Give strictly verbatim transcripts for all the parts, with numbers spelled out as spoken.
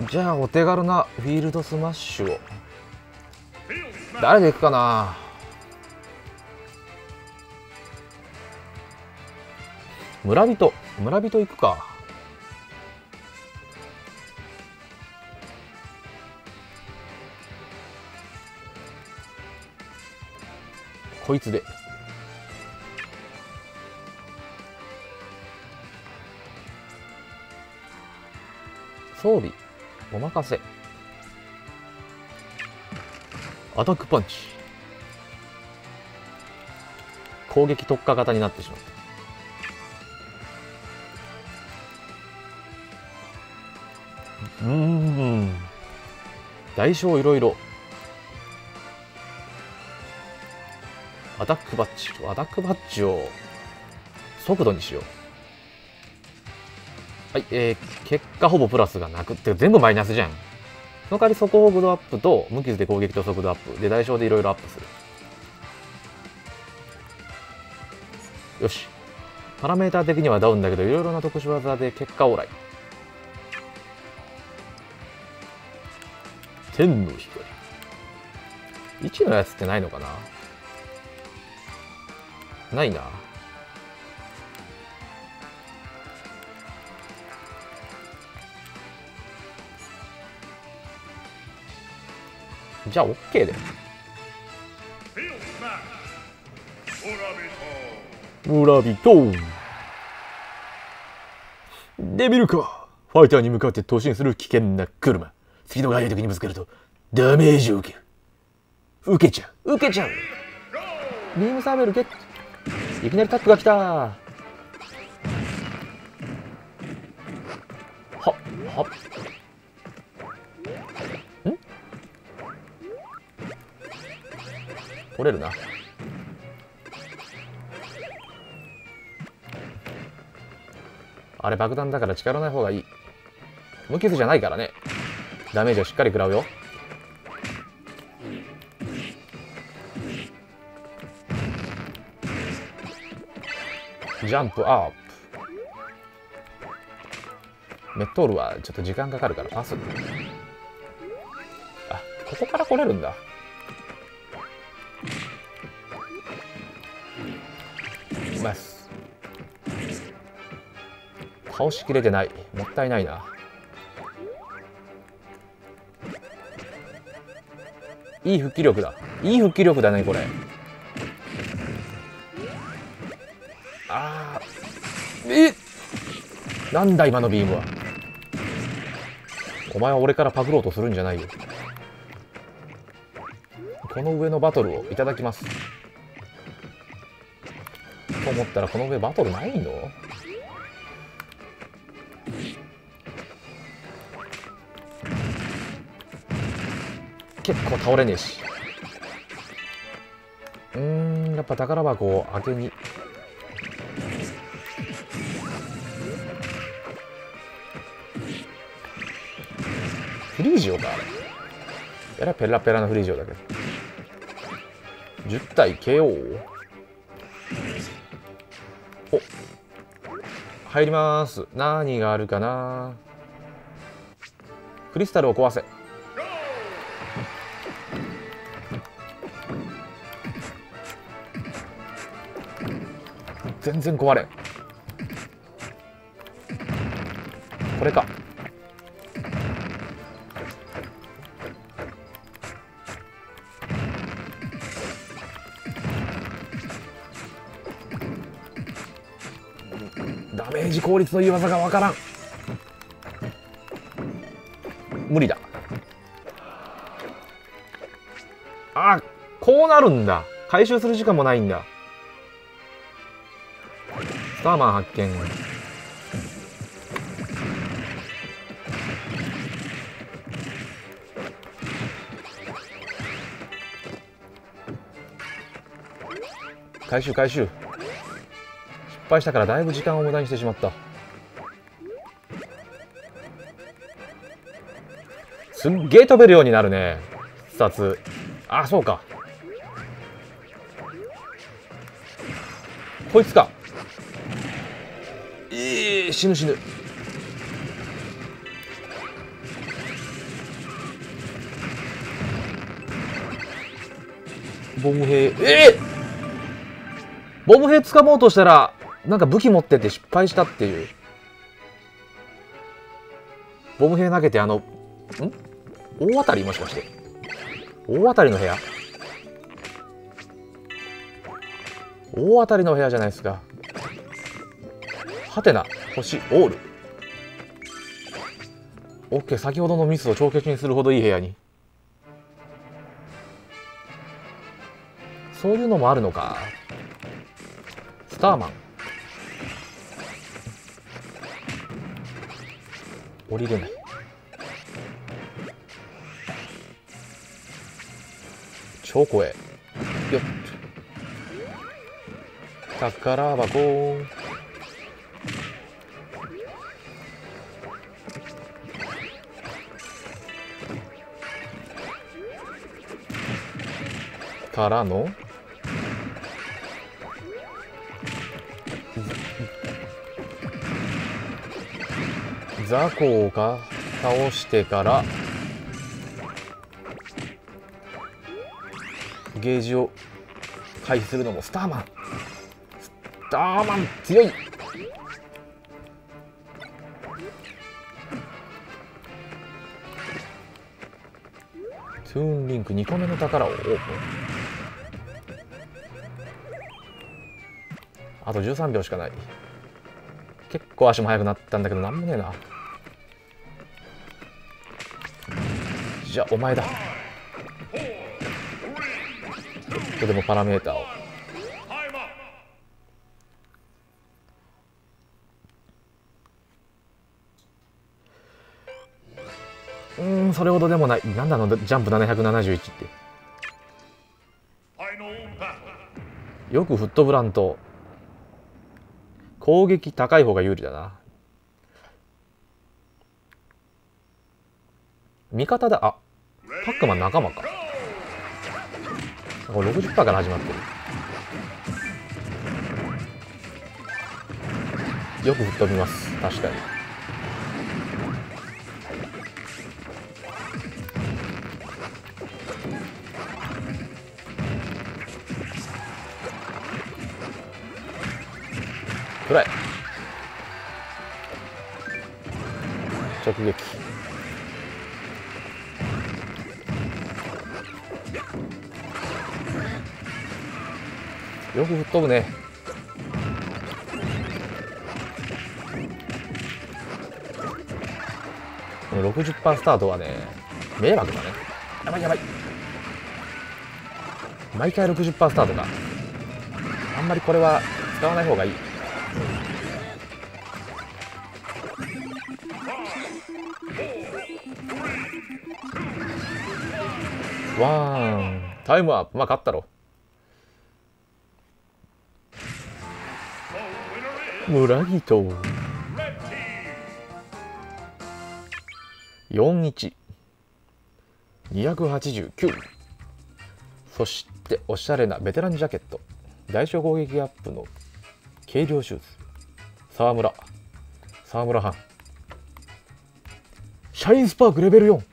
じゃあお手軽なフィールドスマッシュを誰でいくかな。村人村人行くか。こいつで装備お任せ。アタックパンチ攻撃特化型になってしまった。うーん代償いろいろ。アタックバッジアタックバッジを速度にしよう。はい、えー、結果ほぼプラスがなくって全部マイナスじゃん。その代わり速報度アップと無傷で攻撃と速度アップで代償でいろいろアップする。よし、パラメーター的にはダウンだけどいろいろな特殊技で結果オーライ。天の光いちのやつってないのかな。ないな。じゃあ OK で。村人で見るか。ファイターに向かって突進する危険な車。スピードが速い時にぶつかるとダメージを受ける。受けちゃう受けちゃう。ビームサーベルゲット。いきなりタックが来た。はっはっん取れるな。あれ爆弾だから近寄らない方がいい。無傷じゃないからね。ダメージをしっかり食らうよ。ジャンプアップ。メットールはちょっと時間かかるからパス。あ、ここから来れるんだ。ます。倒しきれてない。もったいないな。いい復帰力だ。いい復帰力だねこれ。あーえなんだ今のビームは。お前は俺からパクろうとするんじゃないよ。この上のバトルをいただきますと思ったらこの上バトルないの。結構倒れねえし。うーんやっぱ宝箱を開けに。フリージオか。えらペラペラのフリージオだけどじゅったい ケーオー。 お入ります。何があるかな。クリスタルを壊せ。全然壊れん。これか。ダメージ効率のいい技がわからん。無理だ。あ、こうなるんだ。回収する時間もないんだ。スターマン発見。回収回収。失敗したからだいぶ時間を無駄にしてしまった。すっげえ飛べるようになるね必殺。あ、そうかこいつか。えー、死ぬ死ぬ。 ボム兵、えー、ボム兵掴もうとしたらなんか武器持ってて失敗したっていう。ボム兵投げて、あのん大当たり、もしかして大当たりの部屋、大当たりの部屋じゃないですか。はてな星オール。オッケー、先ほどのミスを帳消しにするほどいい部屋に。そういうのもあるのか。スターマン降りれない。超怖え。よっ、宝箱。からの雑魚が倒してからゲージを回避するのもスターマン。スターマン強い。トゥーンリンクにこめの宝をオープン。あとじゅうさんびょうしかない。結構足も速くなったんだけどなんもねえな。じゃあお前だ。ちょっとでもパラメーターを。うーん、それほどでもない。なんだのジャンプななひゃくななじゅういちって。よく吹っ飛ぶらんと攻撃高い方が有利だな。味方だ。あ、パックマン仲間か。これ ろくじゅっパーセント から始まってる。よく吹っ飛びます。確かに。くらい直撃。よく吹っ飛ぶね。この ろくじゅっパーセント スタートはね、迷惑だね。やばいやばい。毎回 ろくじゅっパーセント スタートか。あんまりこれは使わない方がいい。ワーンタイムアップ。まあ勝ったろ。村人よんいちにひゃくはちじゅうきゅう。そしておしゃれなベテランジャケット、大小攻撃アップの軽量シューズ。沢村沢村藩シャインスパークレベルよん。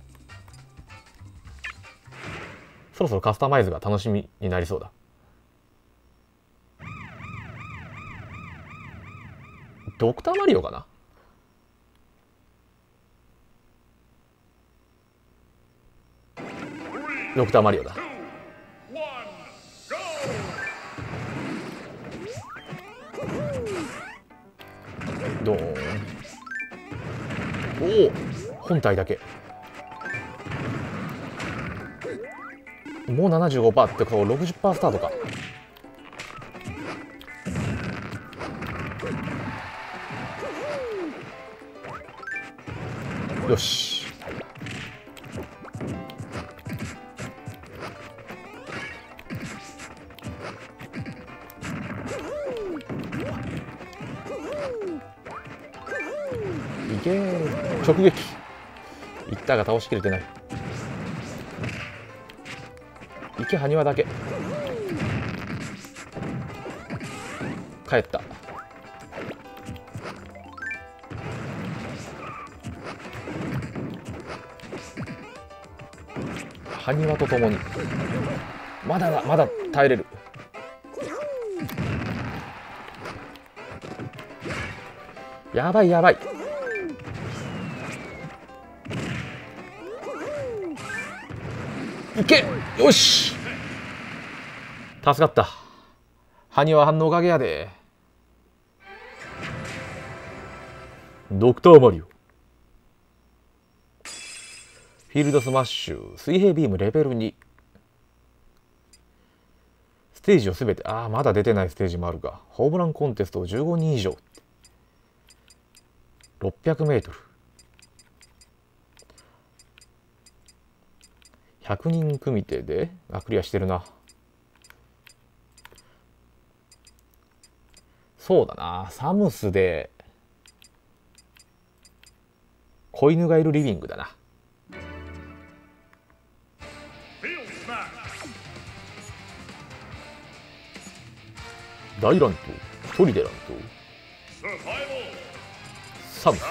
そろそろカスタマイズが楽しみになりそうだ。ドクターマリオかな。ドクターマリオだ。ドーン。おお、本体だけ。もう ななじゅうごパーセント ってこと ろくじゅっパーセント スタートか。よし。いけー。直撃。いったが倒しきれてない。池埴輪だけ帰った。埴輪とともにまだだ、まだ耐えれる。やばいやばい。いけ、よし、助かった。ハニは反応おかげやで。ドクターマリオ、フィールドスマッシュ、水平ビームレベルに。ステージをすべて、ああまだ出てないステージもあるが、ホームランコンテストをじゅうごにん以上、ろっぴゃくメートル、ひゃくにん組手で、あ、クリアしてるな。そうだな、サムスで子犬がいるリビングだな。大乱闘、一人で乱闘、サムス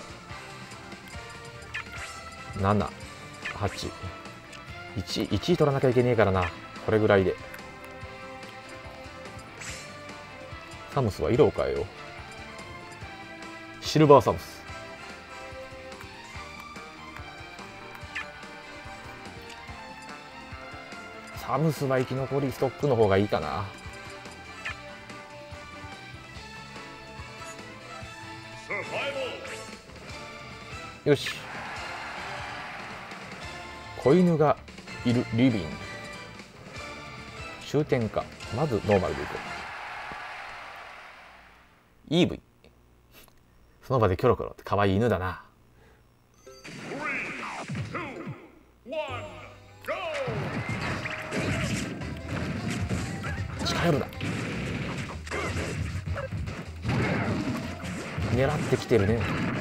なな、はち、いち、いちい取らなきゃいけねえからな。これぐらいでサムスは色を変えよう。シルバーサムス。サムスは生き残りストックの方がいいかな。よし、子犬がいるリビング、終点か。まずノーマルでいこう。イーブイ、その場でキョロキョロって可愛い犬だな。近寄るな。狙ってきてるね。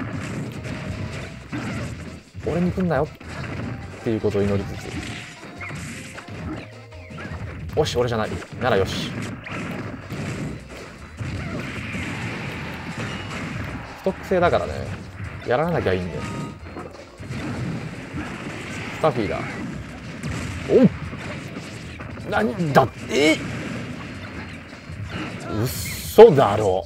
俺に来んなよっていうことを祈りつつ、よし俺じゃないならよし。ストック制だからね、やらなきゃいいんだよ。スタフィーだ。おっ、何だって、うっそだろ。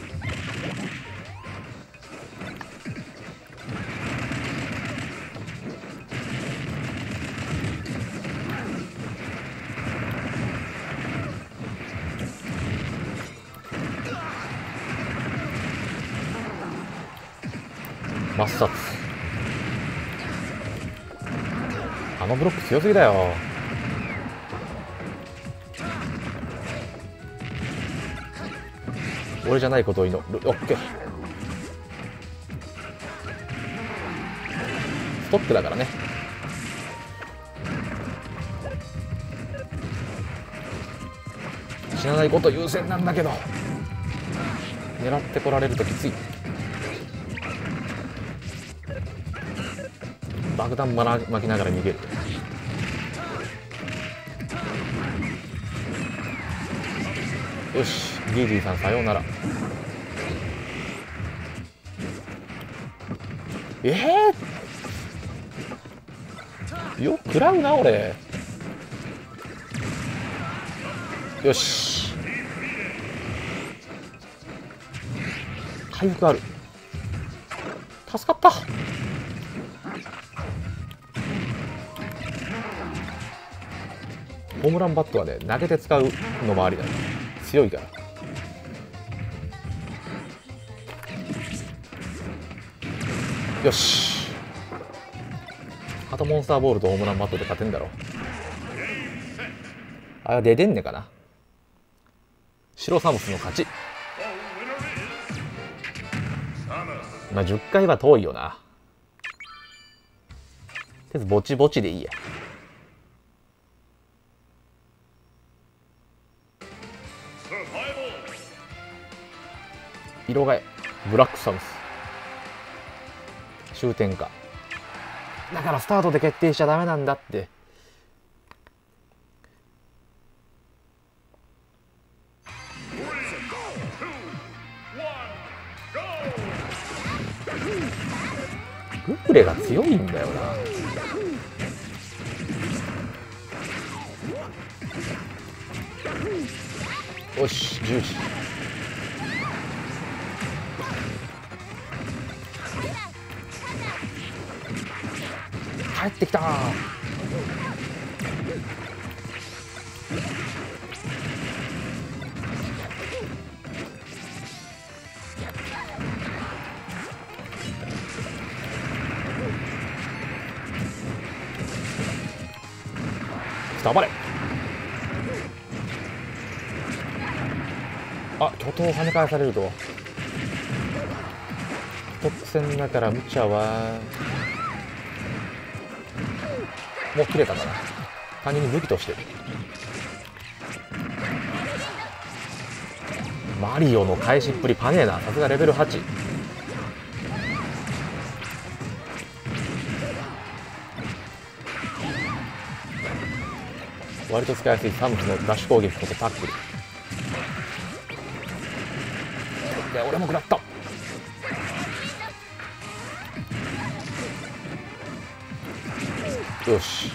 抹殺。あのブロック強すぎだよ。俺じゃないことを祈る。オッケー。ストックだからね。死なないこと優先なんだけど、狙ってこられるときつい。爆弾まら巻きながら逃げる。よし、ギージーさんさようなら。えー、よく食らうな俺。よし、回復ある。助かった。ホームランバットはね、投げて使うのもありだね。強いから。よし、あとモンスターボールとホームランバットで勝てんだろう。あ、出てんねかな。白サムスの勝ち。まあじゅっかいは遠いよな。とりあえずぼちぼちでいいや。色替え、ブラックサムス。終点か。だからスタートで決定しちゃダメなんだって。グフレが強いんだよな。 よしじゅうじ帰ってきたー。頑張れ。あ、巨頭を跳ね返されると特戦だから無茶はもう切れたかな。単純に武器としてる。マリオの返しっぷりパネーな。さすがレベルはち。割と使いやすいサムスのダッシュ攻撃ことタックルで、俺も食らった。よし、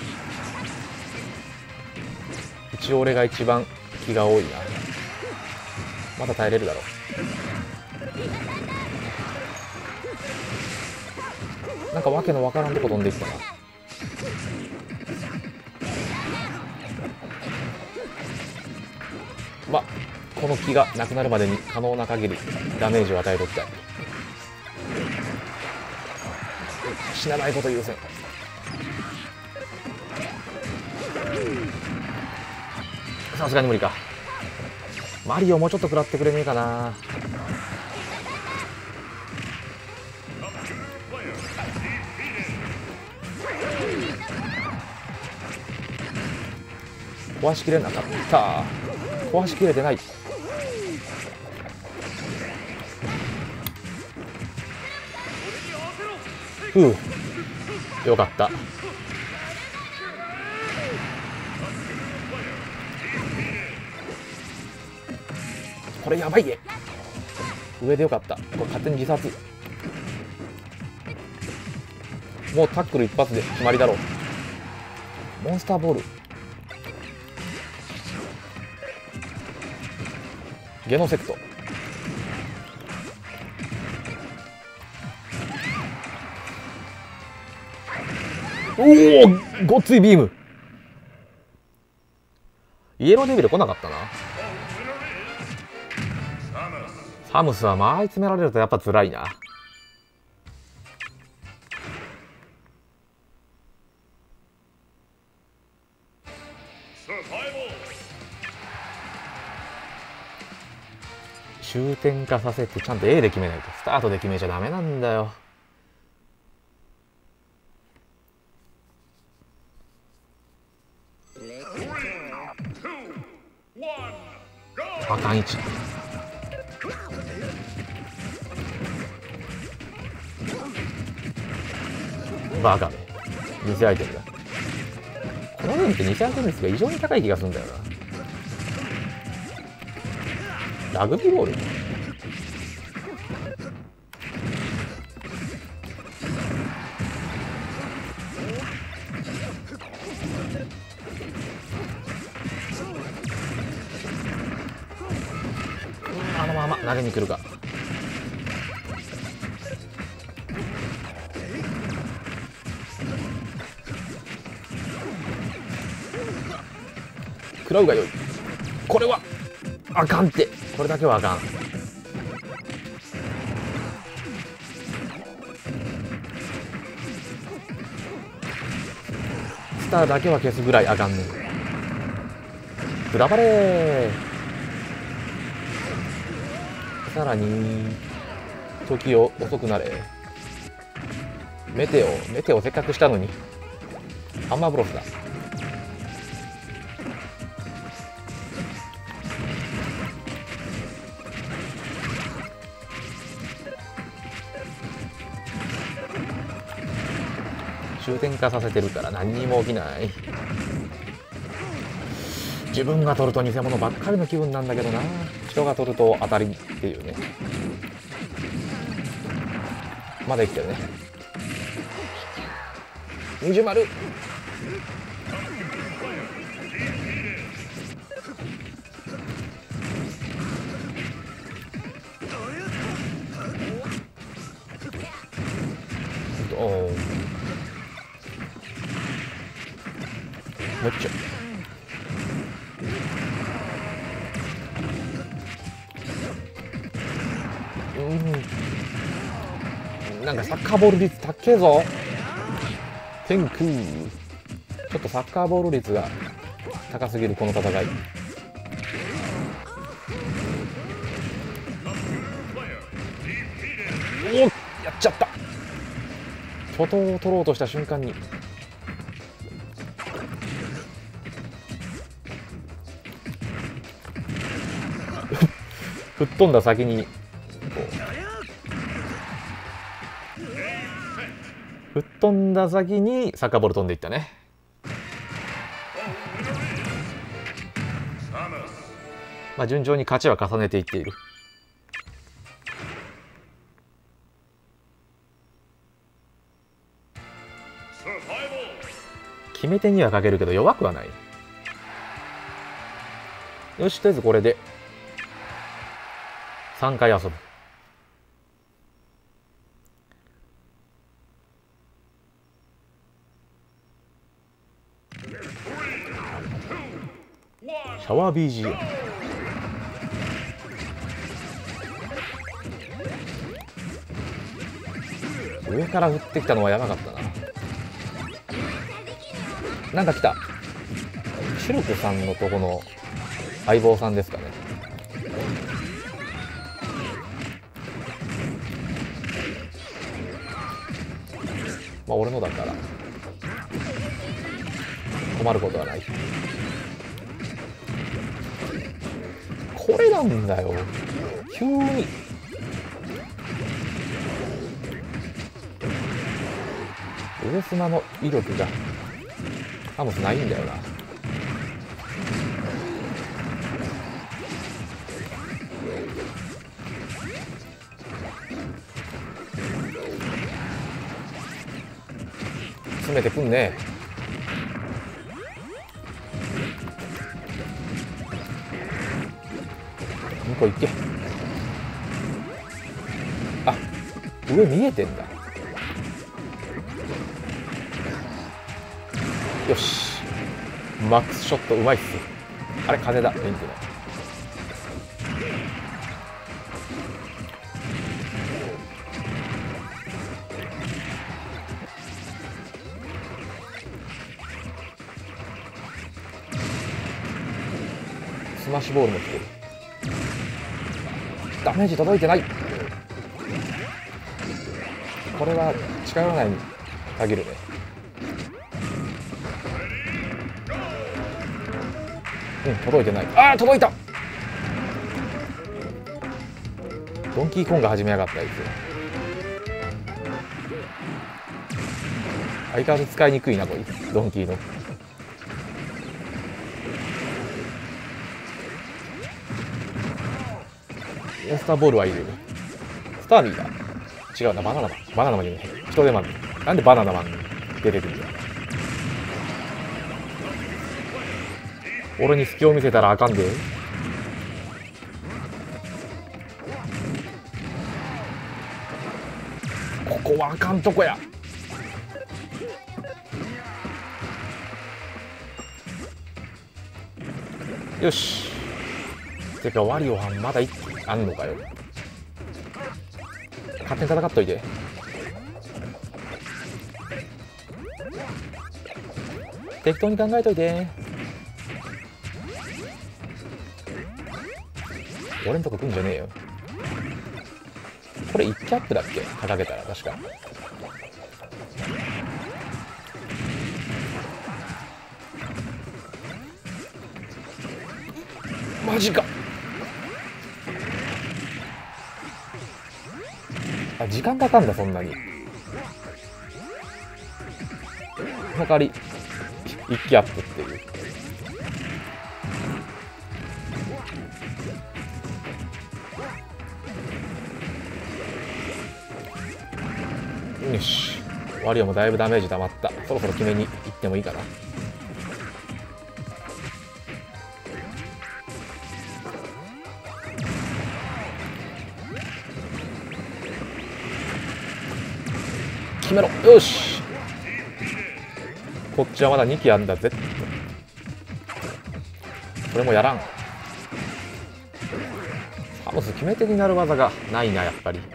一応俺が一番気が多いな。まだ耐えれるだろう。なんかわけのわからんとこ飛んでいったな。まあこの気がなくなるまでに可能な限りダメージを与えておきたい。死なないこと優先。さすがに無理か。マリオもうちょっと食らってくれねえかな。壊しきれなかった。壊しきれてない。ふう、よかった。これやばいね。上でよかった。これ勝手に自殺。もうタックル一発で決まりだろう。モンスターボール。ゲノセクト。おお、ごっついビーム。イエローデビル来なかったな。サムスはまあ追い詰められるとやっぱ辛いな。終点化させてちゃんと A で決めないと。スタートで決めちゃダメなんだよ。あかん位置。バカめ。偽アイテムだ。このゲームって偽アイテム率が異常に高い気がするんだよな。ラグビーボール。あのまま投げに来るか。食らうがよい。これはあかんって。これだけはあかん。スターだけは消すぐらいあかんねん。くらばれー。さらに時を遅くなれ。メテオメテオせっかくしたのに。ハンマーブロスだ。終点化させてるから何にも起きない。自分が取ると偽物ばっかりの気分なんだけどな。人が取ると当たりっていうね。まだ生きてるね。二重丸。 おお、めっちゃうん、なんかサッカーボール率高えぞ天空。ちょっとサッカーボール率が高すぎるこの戦い。お、やっちゃった。巨頭を取ろうとした瞬間に吹っ飛んだ先にこう吹っ飛んだ先にサッカーボール飛んでいったね。まあ順調に勝ちは重ねていっている。決め手にはかけるけど弱くはない。よし、とりあえずこれでさんかい遊ぶ。シャワー ビージーエム。 上から降ってきたのはやばかったな。なんか来た。シルクさんのとこの相棒さんですかね。まあ俺のだから困ることはない。これなんだよ急に。上砂の威力がハムスないんだよな。詰めてくんね。向こう行け。あ、上見えてんだ。よし、マックスショットうまいっす。あれ風だ、リンクの。スマッシュボールも来てる。ダメージ届いてない。これは近寄らないに限るね。うん、届いてない。ああ、届いた。ドンキーコンが始めやがったやつ。相変わらず使いにくいなこいつ、ドンキーの。モンスターボールはいる。スターミーだ。違うな、バナナマン。バナナマンじゃない。人手マン。なんでバナナマン出てくるんだ。俺に隙を見せたらあかんで。ここはあかんとこや。よし。てかワリオはんまだいあんのかよ。勝手に戦っといて。適当に考えといて。俺んとこ来んじゃねえよ。これいちキャップだっけ、掲げたら。確かマジか。あ、時間かかんだそんなに。その代わりいちキャップっていう。よし、ワリオもだいぶダメージ溜まった。そろそろ決めに行ってもいいかな。 決めろ。よし、こっちはまだにきあんだぜ。それもやらん。サムス決め手になる技がないな、やっぱり。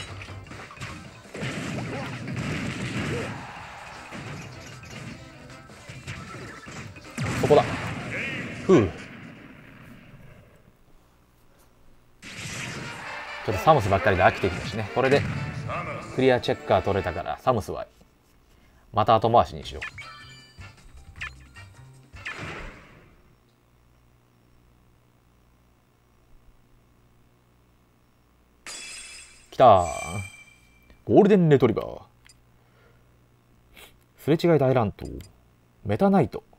そこだ。ふう。ちょっとサムスばっかりで飽きてきたしね。これでクリアチェッカー取れたから、サムスはまた後回しにしよう。きたー。ゴールデンレトリバー。すれ違い大乱闘。メタナイト。